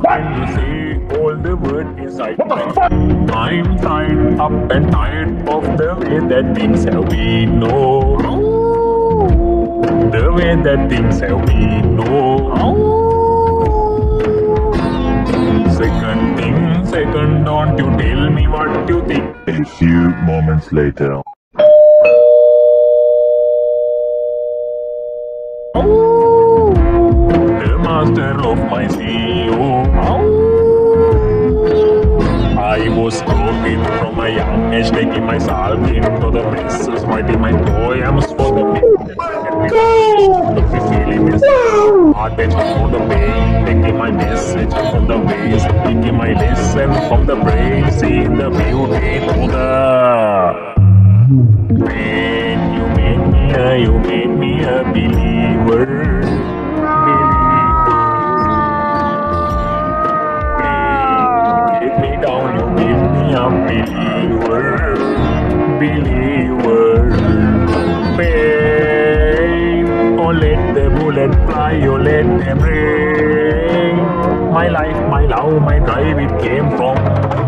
Can you say all the word inside? What the fuck? I'm tired, up and tired of the way that things have been. No, the way that things have been. No. Second, don't you tell me what you think. A few moments later. The master of my CEO. I was broken from a young age, taking myself into the messes, writing my poems for the people. Feeling this heartache for the pain, taking my message from the ways, taking my lesson from the brain, seeing the beauty through the pain. You made me a believer. Take me down, you made me a believer. Pain, oh let the bullet fly, oh let them rain. My life, my love, my drive, it came from